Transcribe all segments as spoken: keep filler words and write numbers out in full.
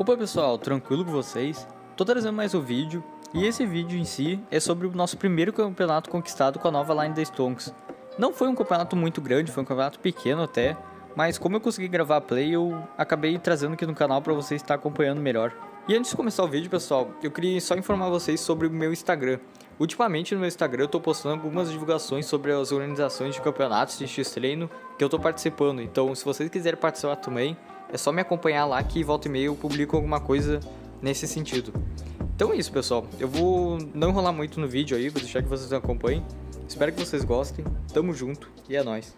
Opa pessoal, tranquilo com vocês? Tô trazendo mais um vídeo, e esse vídeo em si é sobre o nosso primeiro campeonato conquistado com a nova line da Stonks. Não foi um campeonato muito grande, foi um campeonato pequeno até, mas como eu consegui gravar a play, eu acabei trazendo aqui no canal pra vocês estar acompanhando melhor. E antes de começar o vídeo pessoal, eu queria só informar vocês sobre o meu Instagram. Ultimamente no meu Instagram eu tô postando algumas divulgações sobre as organizações de campeonatos de X-Treino que eu tô participando, então se vocês quiserem participar também, é só me acompanhar lá que volta e meia eu publico alguma coisa nesse sentido. Então é isso pessoal, eu vou não enrolar muito no vídeo aí, vou deixar que vocês acompanhem. Espero que vocês gostem, tamo junto e é nóis.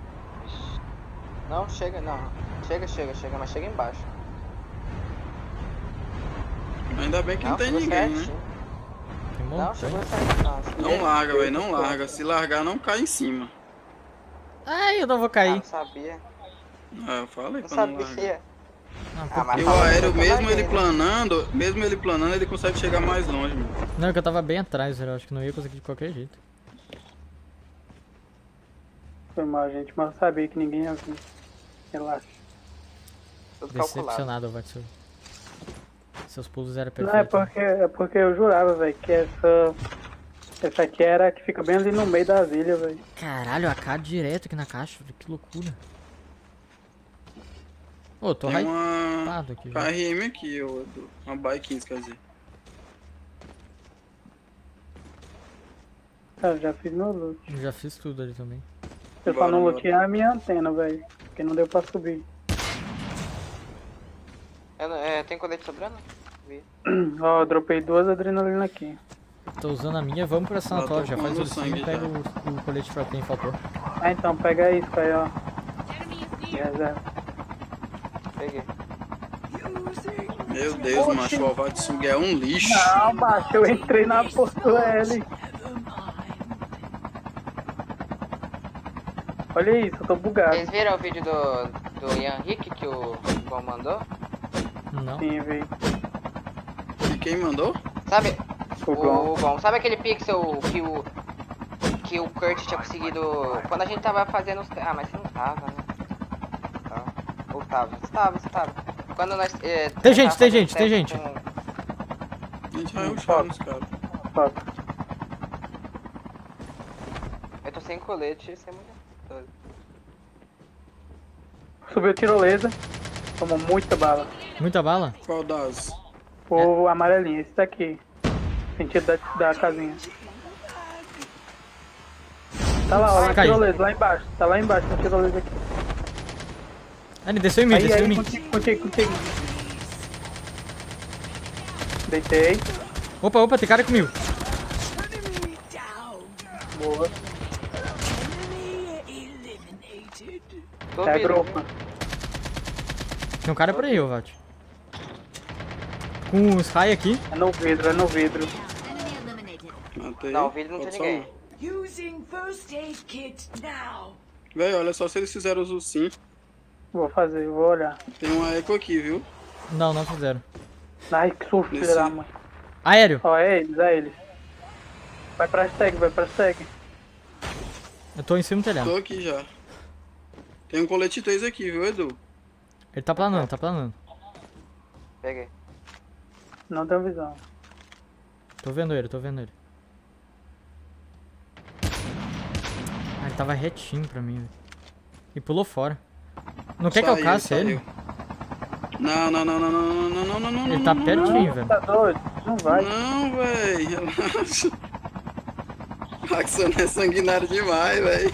Não, chega, não. Chega, chega, chega, mas chega embaixo. Ainda bem que não, não tem ninguém, certinho. Né? Não, chegou certo, não. Não larga, velho, não larga. Se largar, não cai em cima. Ai, eu não vou cair. Ah, não sabia. Ah, eu falei não pra não sabia. largar. Ah, e o aéreo, mesmo ele planando, mesmo ele planando, ele consegue chegar mais longe, mano. Não, é que eu tava bem atrás, eu acho que não ia conseguir de qualquer jeito. Foi mal, gente, mas eu sabia que ninguém ia vir. Relaxa. Tudo decepcionado, Vatsu. Seus pulos eram perfeitos. Não, é porque, é porque eu jurava, velho, que essa... Essa aqui era a que fica bem ali no meio das ilhas, velho. Caralho, A K direto aqui na caixa, que loucura. Ô, oh, tô Tem hypado aqui. K R M aqui, ô, uma bike quinze, quer dizer. Ah, eu já fiz meu loot. Eu já fiz tudo ali também. Eu só não lootei a minha antena, velho. Porque não deu pra subir. Eu, é, tem colete sobrando? Ó, eu dropei duas adrenalina aqui. Tô usando a minha, vamos pra sanatório, já faz o ursinho e pega o, o colete pra quem faltou. Ah, então pega isso aí, ó. Reserva. Peguei. Meu Deus, Oxi. Macho, o Alvatsug é um lixo. Não, macho, eu entrei na posto L. Olha isso, eu tô bugado. Vocês viram o vídeo do, do Ian Rick que o Bom mandou? Não. Sim, vi. E quem mandou? Sabe? O, o Bom. Sabe aquele pixel que o que o Kurt tinha conseguido quando a gente tava fazendo os... Ah, mas você não tava, né? Ou tava? Você tava, você tava. Quando nós... É, tem gente, tem gente, tem gente. Com... A gente vai rushar nos caras. Eu tô sem colete, sem mulher. Subiu tirolesa, tomou muita bala. Muita bala? Qual das? O é. amarelinho, esse daqui. Sentido da, da casinha. Tá lá, ó, na tirolesa, lá embaixo. Tá lá embaixo, na tirolesa aqui. Ah, ele desceu em mim, aí, desceu aí, em mim. Contigo, contigo, contigo. Deitei. Opa, opa, tem cara comigo. Boa. Tá é grupo. Tem um cara por aí, ô Vat. Com os raio aqui. É no vidro, é no vidro. Matei. Não, o vidro não tem ninguém. Véi, olha só se eles fizeram os ursinhos. Vou fazer, vou olhar. Tem uma eco aqui, viu? Não, não fizeram. Ai, que susto, filho da mãe. Aéreo. Ó, é eles, é eles. Vai pra hashtag, vai pra hashtag. Eu tô em cima do telhado. Tô aqui já. Tem um colete três aqui, viu, Edu? Ele tá planando, tá planando. Peguei. Não tenho visão. Tô vendo ele, tô vendo ele. Ah, ele tava retinho pra mim, velho. E pulou fora. Não quer que eu casse ele? Não, não, não, não, não, não, não, não, não. Ele tá pertinho, velho. Tá doido? Não vai. Não, velho, relaxa. Axon é sanguinário demais, velho.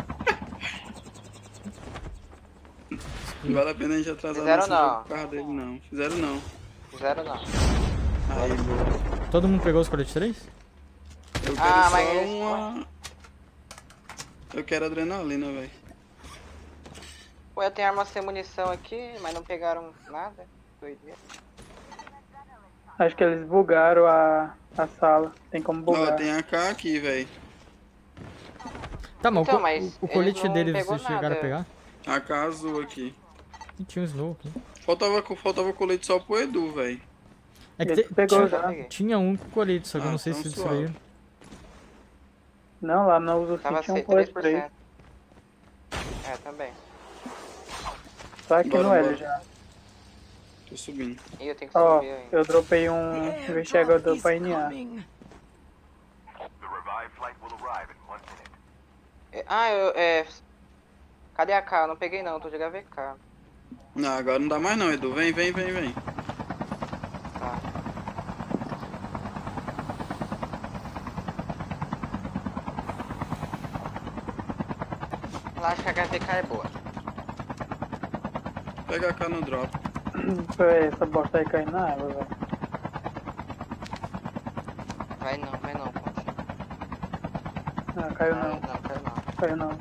Não vale a pena a gente atrasar Fizeram não. o carro dele, não. Fizeram não. Fizeram não. Aí, boa. Todo mundo pegou os coletes três? Eu quero ah, só mas... uma... Eu quero adrenalina, velho. Pô, eu tenho arma sem munição aqui, mas não pegaram nada. Doideira. Acho que eles bugaram a, a sala. Tem como bugar. Ó, tem A K aqui, velho. Tá, mas, então, o, mas o colete deles pegou vocês chegaram nada. a pegar? A K azul aqui. E tinha um Snow aqui. Faltava, faltava colete só pro Edu, velho. É que Ele te, pegou tinha, já. tinha um com colete, só que Ah, eu não sei então se eles suave. saíram. Não, lá no uso Tava tinha um três colete por três. cento. É, também. Só aqui Bora, no L bora. já. Tô subindo. Ih, eu tenho que Ó, subir ainda. eu dropei um investigador pra N A. É, Ah, eu. É. Cadê a K? Eu não peguei não, tô de H V K. Não, agora não dá mais não, Edu. Vem, vem, vem, vem. Tá. Lá acho que a H V K é boa. Pega a K no drop. Essa bosta aí caindo na água, velho. Vai não, vai não, continua. Não, caiu Não, não. não, caiu não. Caiu não.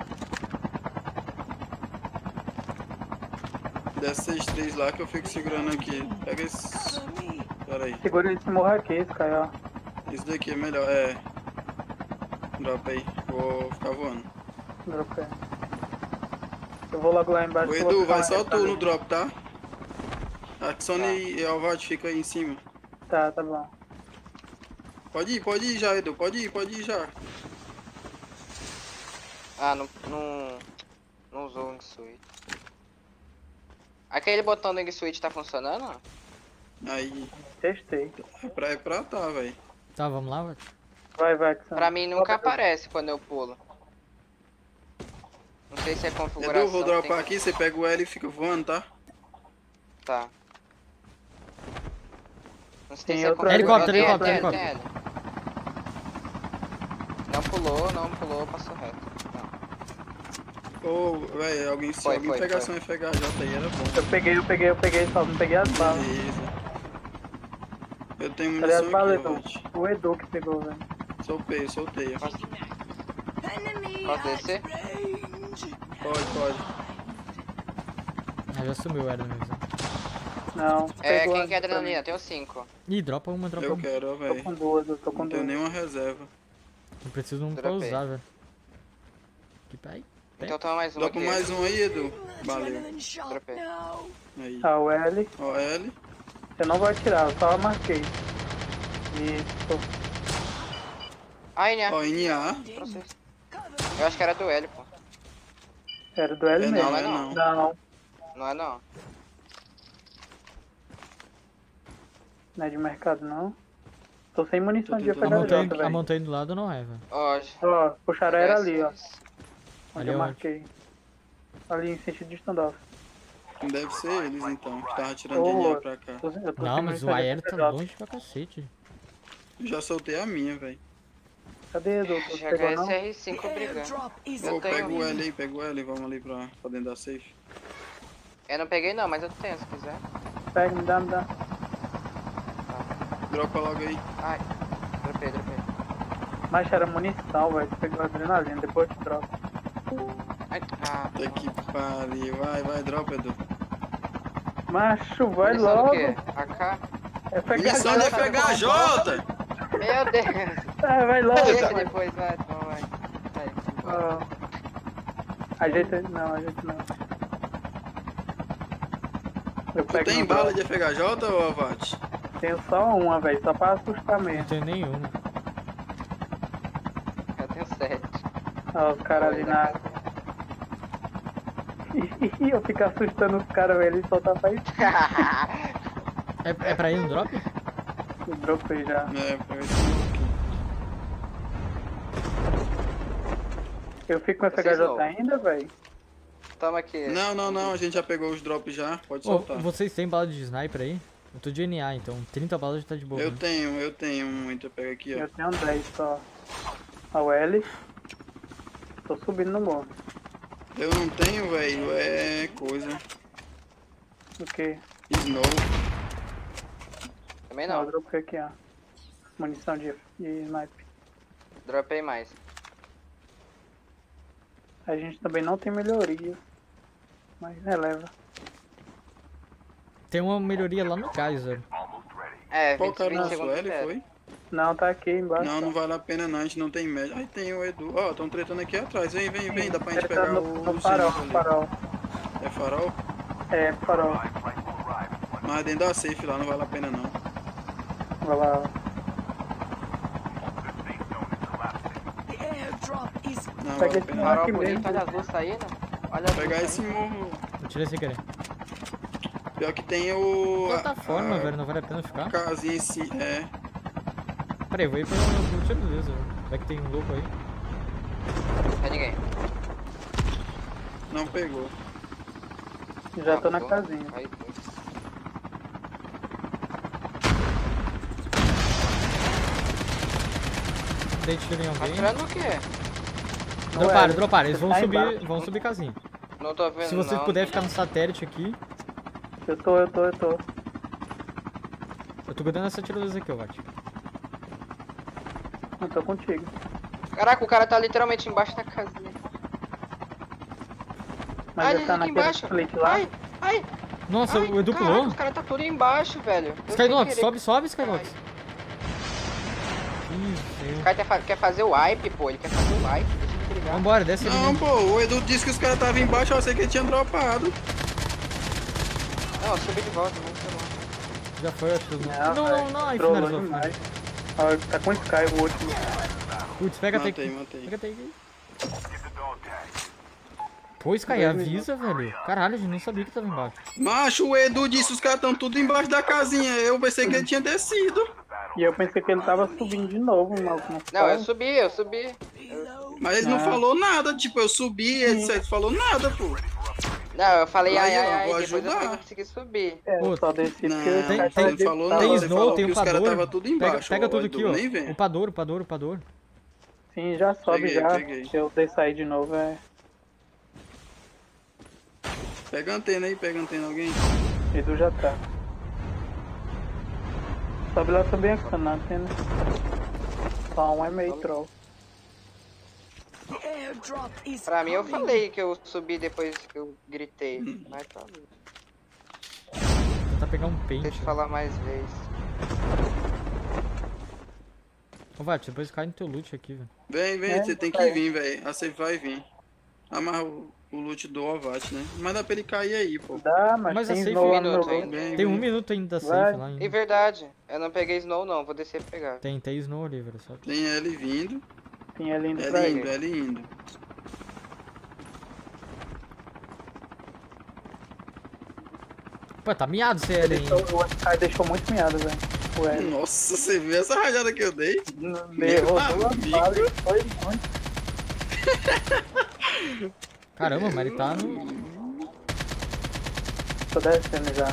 Desce seis três lá que eu fico segurando aqui. Pega esse... Pera aí. Segura esse morro aqui, esse caiu, ó. Esse daqui é melhor, é... Drop aí. Vou ficar voando. Dropei. Eu vou logo lá embaixo. Ô que eu vou Edu, ficar vai mais só tu tarde. no drop, tá? Axone e Alvat fica aí em cima. Tá, tá bom. Pode ir, pode ir já, Edu. Pode ir, pode ir já. Ah, não. Não, não usou o Wing Switch. Aquele botão do Wing Switch tá funcionando? Aí. Testei. É pra, é pra tá, velho. Tá, vamos lá, Vat? Vai, vai, Axon. Pra mim nunca aparece quando eu pulo. Não sei se é configuração. Edu, vou tem dropar que- aqui, você pega o L e fica voando, tá? Tá. Não sei Tem se é outro configuração. helicóptero, Tem, helicóptero, tem, helicóptero. tem. Não pulou, não pulou, passou reto. Não. Ô, velho, alguém, se Foi, alguém foi, pegasse foi. um F H J aí era bom. Eu peguei, eu peguei, eu peguei, só não peguei as balas. Beleza. Eu tenho Cadê as munição balas, aqui, ó, Edu? Vat. O Edu que pegou, velho. Soltei, soltei. ó. Posso, posso descer? Pode, pode. Ah, já sumiu o Aero mesmo. Não. É, pegou quem as quer pra adrenalina? mim. Tenho cinco. Ih, dropa uma, dropa Eu uma. quero, ó, Tô velho. com duas, eu tô com Não tenho duas. nenhuma reserva. Eu preciso de um pra Dropei. usar, velho. Que pai? Então toma mais um Dropa aqui. mais um aí, Edu. Valeu. Dropei. Aí. Ah, o L. Ó, L. Eu não vou atirar, eu só marquei. Isso. Ah, N A. Ó, N A. Trouxe isso. Eu acho que era do L, pô. Era do L É mesmo. não, é não. não. Não, Não é não. não é de mercado não. Tô sem munição Tô de tentando A F H montanha, J, a velho. montanha do lado não é, velho. Ó, Ó, puxaram era ali, ó. ali. Onde Ali eu onde? marquei. Ali em sentido de standoff. Deve ser eles então. Que tava tirando Ô, de N A pra cá. Tô- eu tô Não, sem mas o munição de aéreo F H tá J. longe pra cacete. Eu já soltei a minha, velho. Cadê, Edu? Tu Jogar pegou esse não? R cinco brigando. Ô, Eu pega o tenho. L aí, pega o L. Vamos ali pra, pra dentro da safe. Eu não peguei não, mas eu tenho se quiser. Pega, me dá, me dá. Dropa logo aí. Ai, dropei, dropei. Mas era munição, velho. Tu pegou adrenalina, depois tu troca. Ai, ah, Até que pariu. Vai, vai, dropa, Edu. Macho, vai munição do logo. quê? A K? F H J. Missão de F H J! Meu Deus! Ah, vai logo. Deixa vai. depois, vai, então vai. Vai, vambora. Ó. Ajeita, não, ajeita não. Eu Tu pego tem no bala drop. de F H J ou Avat? Tenho só uma, velho, só pra assustar Não mesmo. tenho nenhuma. Eu tenho sete. Ó, os caras ali na. Eu fico assustando os caras, velho, eles soltam pra isso. É, é pra ir no drop? Eu dropei já. É, pra ver se Eu fico com F H Vocês J não. ainda, velho. Toma aqui. Não, não, não, a gente já pegou os drops já, pode Ô, soltar. vocês têm bala de sniper aí? Eu tô de N A, então trinta balas já tá de boa. Eu né? tenho, eu tenho muito, pega aqui, ó. Eu tenho dez só. A o L. Tô subindo no morro. Eu não tenho, velho, é coisa. O quê? Snow. Também Não, eu não. dropei aqui, ó. Munição de, de sniper. Dropei mais. A gente também não tem melhoria. Mas releva. Tem uma melhoria lá no Kaiser. É, Qual vinte, que era o vinte nosso segundos. L, zero. foi? Não, tá aqui embaixo. Não, não tá. vale a pena não, a gente não tem média. Aí tem o Edu. Ó, tão tretando aqui atrás. Vem, vem, vem, dá pra gente Ele tá pegar no, o no farol, Zenith no ali. farol. É farol? É, farol. Mas dentro da safe lá, não vale a pena não. Vai lá. Não Pega vale a esse pena. Farol Aqui bonito, mesmo. olha as luzes saindo. Olha as Pegar luzes esse morro. Eu tirei sem querer. Pior que tem o... Plataforma, a- velho, não vale a pena A ficar. casinha em si, é. Pera aí, eu vou ir pelo pelo tiro do laser, velho. Vai que tem um louco aí. Não é ninguém. Não pegou. Já tô na pegou? casinha. Aí, foi. Dei tiro em alguém. Atirando no quê? Droparam, Ué, droparam. Eles vão tá subir, embaixo. vão subir casinha. Não tô vendo Se você não. puder ficar no satélite aqui. Eu tô, eu tô, eu tô. Eu tô cuidando dessa tirolesa aqui, ó, Vat. Eu tô contigo. Caraca, o cara tá literalmente embaixo da casinha. Mas Ai, já ele tá aqui naquele embaixo. split lá. Ai, ai, Nossa, ai, o Edu caraca, pulou. os caras tá tudo embaixo, velho. Eu Skylox, sem querer- sobe, sobe, Skylox. Ih, O cara quer, fa- quer fazer o wipe, pô. Ele quer fazer o wipe. Deixa ele brigar. vambora, desce ali. Não, pô, o Edu disse que os caras estavam embaixo, eu sei que ele tinha dropado. Não, eu subi de volta, não sei lá. Já foi, acho que. Não, Não, não, velho, não, aí trollou finalizou. demais. Ó, tá com Sky o último. Putz, pega até Matei, aqui. matei. Pega até aqui. Pô, Sky, avisa, velho. Caralho, a gente não sabia que tava embaixo. Macho, o Edu disse que os caras estão tudo embaixo da casinha. Eu pensei que ele tinha descido. E eu pensei que ele tava subindo de novo, mas não Não, eu foi. subi, eu subi. Mas ele não Ah. falou nada. Tipo, eu subi, ele Sim. não falou nada, pô. Não, eu falei Aí, ai, ai, ó, ai, vou depois eu ajudar. não consegui subir. É, Pô, eu só desci Não, porque o tem- cara tem- tava falou deitado. Tem Não, você Snow, falou tem que o os caras Pador. tava tudo Pega, embaixo, pega ó, tudo o aqui, Edu ó. nem vem. O Pador, o Pador, o Pador. Sim, já sobe Peguei, já. peguei. Se eu der sair de novo, é. Pega a antena aí, pega a antena alguém. Edu já tá. Sobe lá também a na antena. Só um é meio troll. Pra mim eu falei que eu subi depois que eu gritei. Mas tá bom. Tentar pegar um pente. Deixa eu falar mais vezes. Ô, Vat, depois cai no teu loot aqui, velho. Vem, vem, É, você tem que vai. vir, velho. A safe vai vir. Amarra o, o loot do Ovat, né? Mas dá pra ele cair aí, pô. Dá, mas, Mas a tem safe Snow lá no meu minuto loot. ainda. Vem, Tem um vem. minuto ainda da Vai. safe lá E ainda. verdade, eu não peguei snow não, vou descer pra pegar. Tem, tem Snow ali, velho. Só. Tem ele vindo. Sim, é lindo Ele pra indo, ele. ele indo. Pô, tá miado esse L Deixou- ainda. O Sky deixou muito miado, velho. O L. Nossa, você viu essa rajada que eu dei? Ele rodou a amigo. bala e foi muito. Caramba, mas ele tá no. Tô descendo já.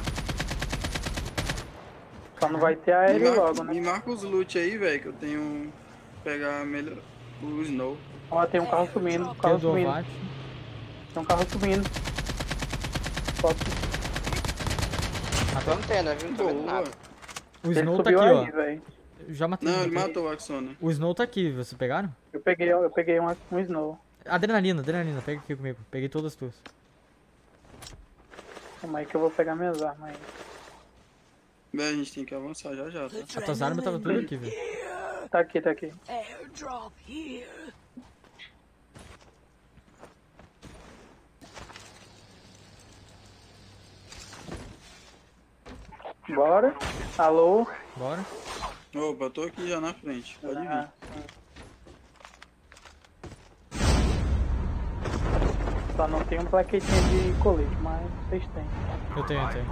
Só não vai ter Me, aéreo marca, logo, né? me marca os loot aí, velho, que eu tenho que pegar melhor o Snow. Ó, tem um carro subindo, um Tem carro o do subindo. Ovat. Tem um carro subindo. Só que Tô antena, viu? Não tô vendo Boa. nada. O ele Snow tá subiu aqui, aí, ó. velho. Eu já matei. Não, um ele aqui. matou o Axona. O Snow tá aqui, vocês pegaram? Eu peguei, eu peguei um, um Snow. Adrenalina, adrenalina, pega aqui comigo. Peguei todas as tuas. Calma aí que eu vou pegar minhas armas aí. Velho, a gente tem que avançar já já, tá? As tuas armas tava tudo aqui, velho. Tá aqui, tá aqui. Airdrop here. Bora. Alô? Bora. Opa, eu tô aqui já na frente. Pode vir. Ah, sim. Só não tem um plaquetinho de colete, mas vocês têm. Eu tenho, eu tenho.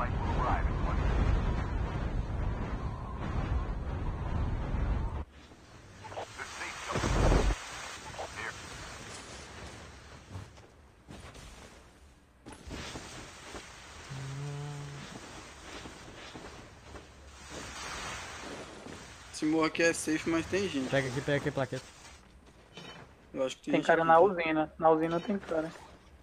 Esse morro aqui é safe, mas tem gente. Pega aqui, pega aqui a plaqueta. Eu acho que tem, Tem gente cara aqui. na usina. Na usina tem cara.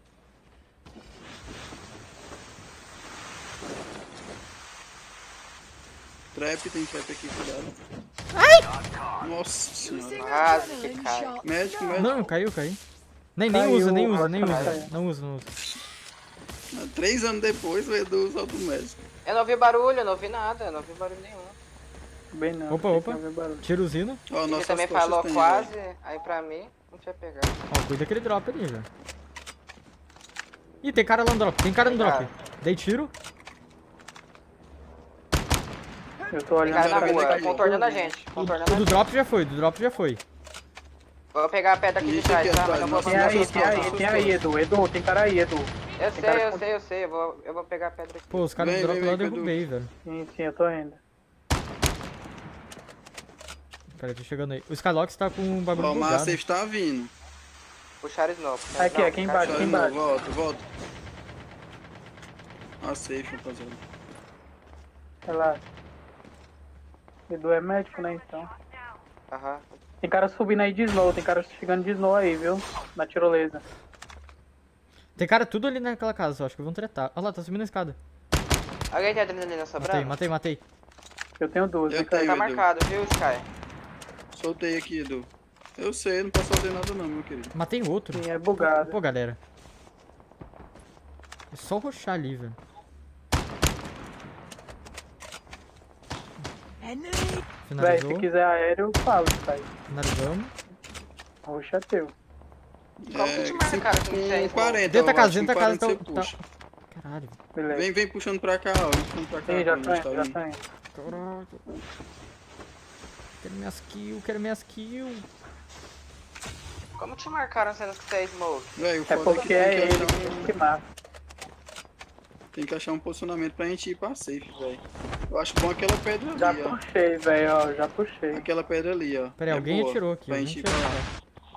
Trap, tem trap aqui, cuidado. Ai! Nossa senhora. Quase que cai. Médico, médico. Não, caiu, caiu. Nem, nem Caiu, usa, nem usa, nem caiu. usa. Não usa, não usa. Três anos depois, o Edu solta o médico. Eu não vi barulho, eu não vi nada, eu não vi barulho nenhum. Bem não. Opa, tem opa. que ver barulho. Tira usina. Ó, Ele nossas também costas falou tem, quase, velho. aí pra mim, não tinha pegar. Ó, cuida daquele drop ali, velho. Ih, tem cara lá no drop, tem cara no Tem drop. cara. Dei tiro. Eu tô Tem olhando cara na Tá rua, vendo aqui? contornando a gente, O, contornando o a do gente. drop já foi, do drop já foi. Vou pegar a pedra aqui de Isso trás, aqui tá? atrás, Mas eu vou nossa, Tem fazer aí, nossas tem aí, costas. tem aí, Edu. Edu, tem cara aí, Edu. Eu Tem sei, cara eu com- sei, eu sei. Eu vou, eu vou pegar a pedra aqui. Pô, os caras Vem, do drop vem, lá eu vem, derrubei, velho. Sim, sim, eu tô indo. Pera, eu tô chegando aí. O Skylox tá com um bagulho Ó, o bugado. Massif tá vindo. Puxaram Snow. puxaram Aqui, Snow, aqui puxaram embaixo, Puxa aqui de embaixo. novo, volta, volta. Ah, safe, rapaziada. Sei lá. Edu é médico, né, então. Aham. Tem cara subindo aí de snow, tem cara chegando de snow aí, viu? Na tirolesa. Tem cara tudo ali naquela casa, eu acho que vão tretar. Olha lá, tá subindo a escada. Alguém tem adrenalina Matei, sobrando? matei, matei. Eu tenho duas, Eu vem cá. tenho. Tá Edu. marcado, viu, Sky? Soltei aqui, Edu. Eu sei, não posso fazer nada não, meu querido. Matei outro. Sim, é bugado. Pô, galera. É só roxar ali, velho. Enemy. Véi, Finalizou. se quiser aéreo, eu falo, sai. Finalizamos. Roxo é teu. Como que te marca, cara, com seis, com quarenta, Dentro da eu casa, acho, dentro da com casa quarenta tá- você tá- puxa. Caralho. Beleza. Vem, vem puxando pra cá, ó. Vem puxando pra cá. Sim, já onde tô a gente indo, tá já indo. tô indo. Caralho. Quero minhas kills, quero minhas kills. Como te marcaram sendo que você é Smoke? Véi, o É foda porque é é que tem ele que, achar um, que marca. tem que achar um posicionamento pra gente ir pra safe, velho. Eu acho bom aquela pedra Já ali, ó. puxei, velho, ó, já puxei. Aquela pedra ali, ó. Pera aí, É alguém boa atirou aqui. Pra Alguém gente ir atirou. pra lá.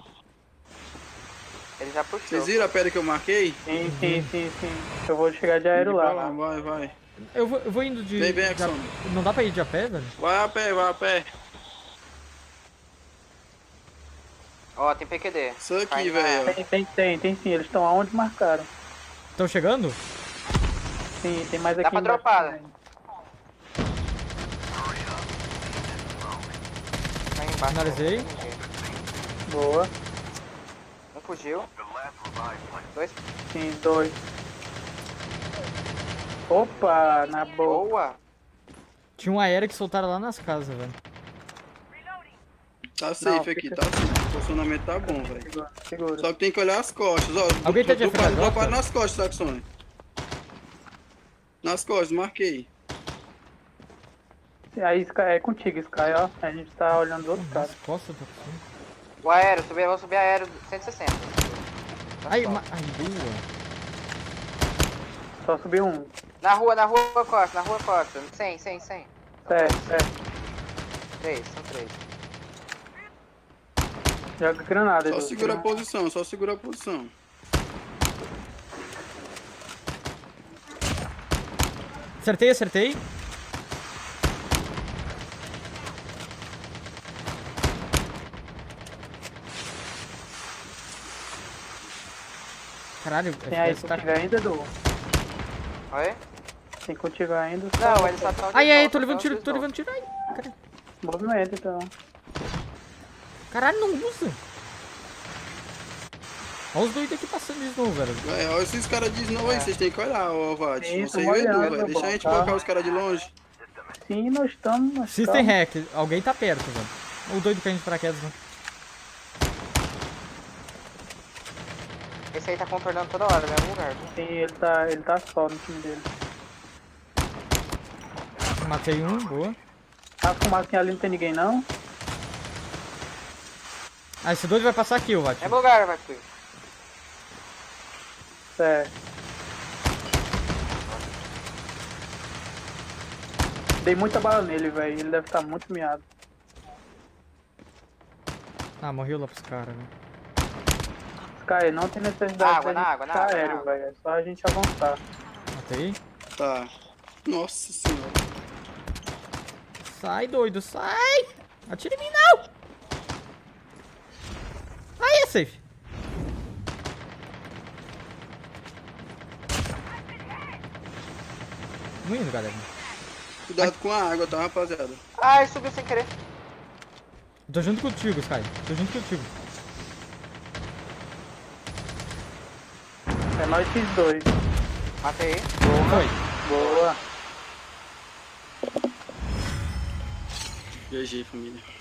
Ele já puxou. Vocês viram a pedra que eu marquei? Sim, sim, sim, sim. Eu vou chegar de aéreo Vai lá. lá, vai, vai. Eu vou, eu vou indo de. Vem, vem, de a- Axon. Não dá pra ir de a pé, velho? Vai a pé, vai a pé. Ó, tem P Q D. Isso aqui, Vai na- velho. Tem, tem, tem, tem sim. Eles estão aonde marcaram. Estão chegando? Sim, tem mais aqui. Dá pra embaixo dropar, também. Vai embaixo. Finalizei. Boa. Um fugiu. Dois. Sim, dois. Opa, na boa. Boa. Tinha um aéreo que soltaram lá nas casas, velho. Tá safe Não, aqui, fica- tá safe. O posicionamento tá bom, velho. Segura, segura. Só que tem que olhar as costas, ó. Alguém tá de Dropado- F K J? dropado nas costas, Saxone. Nas costas, marquei. Aí, Sky, é contigo, Sky, ó. A gente tá olhando do outro cara. Nas costas, tá passando. O aéreo, subi, vou subir aéreo cento e sessenta. Tá Ai, só. ma... Ai, boa. Só subiu um. Na rua, na rua Costa, na rua Costa. cem, cem, cem. Certo, certo. Três, são três. Joga granada, Só Edu. segura a posição, só segura a posição. Acertei, acertei. Caralho, Tem aí F P S tá... contigo ainda, Edu? Oi? Tem contigo ainda? Não, ele só tá. Ai, ai, tô levando tiro, tô levando tiro. Ai, caralho. Movimento, então. Caralho, não usa. Olha os doidos aqui passando de novo, velho. Véi, olha esses caras de novo aí, vocês têm que olhar, ó, Vat. Isso, Você e o Edu, olhando, velho. Deixa a bom, gente tá. bancar os caras de longe. Sim, nós estamos. nós System estamos. hack, alguém tá perto, velho. O doido caindo de paraquedas, né? Esse aí tá contornando toda hora, no mesmo lugar. Viu? Sim, ele tá, ele tá só no time dele. Matei um, boa. A fumacinha ali não tem ninguém, não? Ah, esse doido vai passar aqui, o Vat. Mesmo lugar, vai tu. Certo. Dei muita bala nele, velho. Ele deve estar muito miado. Ah, morreu lá pros caras, velho. Sky, não tem necessidade Água, de na a gente água, na ficar água, na aéreo, água. velho. É só a gente avançar. Matei. Tá. Nossa senhora. Sai, doido, sai! Atira em mim, não! Aí é safe. Vamos indo, galera. Cuidado com a água, tá, rapaziada? Ai, subiu sem querer. Tô junto contigo, Sky. Tô junto contigo. É nós esses dois. Matei. Foi. Boa. G G, família.